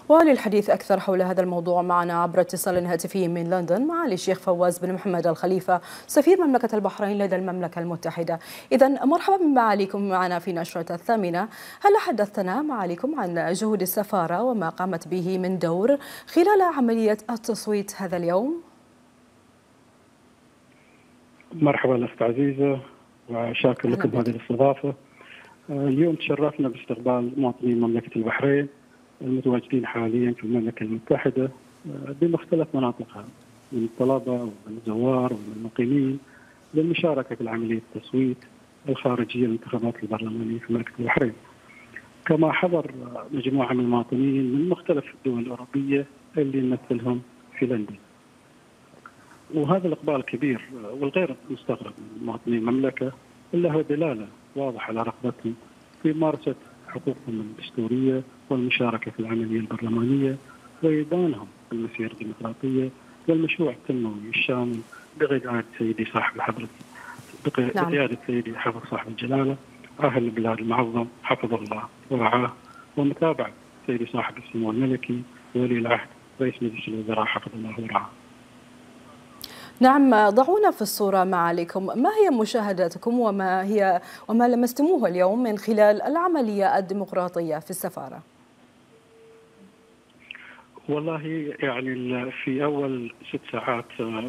وللحديث أكثر حول هذا الموضوع معنا عبر اتصال هاتفي من لندن معالي الشيخ فواز بن محمد الخليفة سفير مملكة البحرين لدى المملكة المتحدة. إذا مرحبا بمعاليكم معنا في نشرة الثامنة. هل حدثتنا معاليكم عن جهود السفارة وما قامت به من دور خلال عملية التصويت هذا اليوم؟ مرحبا أخت عزيزة وشاكر لكم هذه الاستضافة. اليوم تشرفنا باستقبال مواطنين مملكة البحرين المتواجدين حاليا في المملكة المتحدة بمختلف مناطقها من الطلبة والزوار والمقيمين للمشاركة في عملية التصويت الخارجية للانتخابات البرلمانية في مملكة البحرين. كما حضر مجموعة من المواطنين من مختلف الدول الأوروبية اللي نمثلهم في لندن. وهذا الإقبال الكبير والغير مستغرب من مواطني المملكة إلا هو دلالة واضحة على رغبتهم في ممارسة حقوقهم الدستورية والمشاركة في العملية البرلمانية وإيدانهم بالمسيرة الديمقراطية والمشروع التنموي الشامل بقيادة سيدي صاحب الحضرة بقيادة سيدي حفظ صاحب الجلالة أهل البلاد المعظم حفظه الله ورعاه، ومتابعة سيدي صاحب السمو الملكي ولي العهد رئيس مجلس الوزراء حفظه الله ورعاه. نعم، ضعونا في الصورة معاليكم، ما هي مشاهداتكم وما لمستموه اليوم من خلال العملية الديمقراطية في السفارة؟ والله يعني في أول 6 ساعات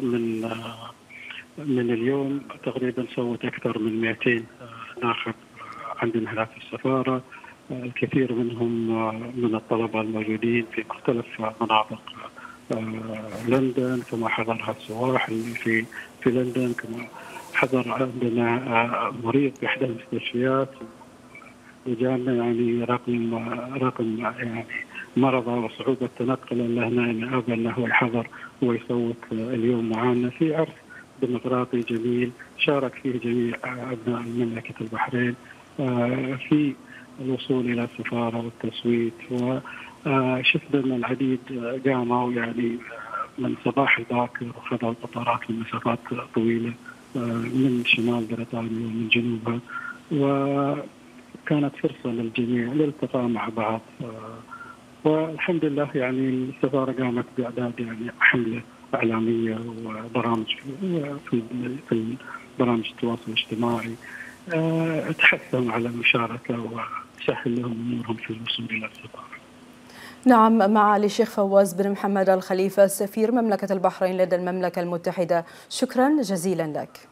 من اليوم تقريبا صوت أكثر من 200 ناخب عندنا هنا في السفارة. الكثير منهم من الطلبة الموجودين في مختلف مناطق لندن، كما حضرها السواح اللي في لندن، كما حضر عندنا مريض في احدى المستشفيات وجانا يعني رقم يعني مرضى وصعوبه تنقله لهنا ابى انه هو يحضر ويصوت اليوم معنا في عرس ديمقراطي جميل شارك فيه جميع ابناء مملكه البحرين في الوصول الى السفاره والتصويت. وشفنا ان العديد قاموا يعني من صباح الباكر وخذوا القطارات لمسافات طويله من شمال بريطانيا ومن جنوبها، وكانت فرصه للجميع للالتقاء مع بعض. والحمد لله يعني السفاره قامت باعداد يعني حمله اعلاميه وبرامج في برامج التواصل الاجتماعي تحثهم على المشاركه وتسهل لهم امورهم في الوصول الى السفاره. نعم، معالي الشيخ فواز بن محمد الخليفة سفير مملكة البحرين لدى المملكة المتحدة، شكرا جزيلا لك.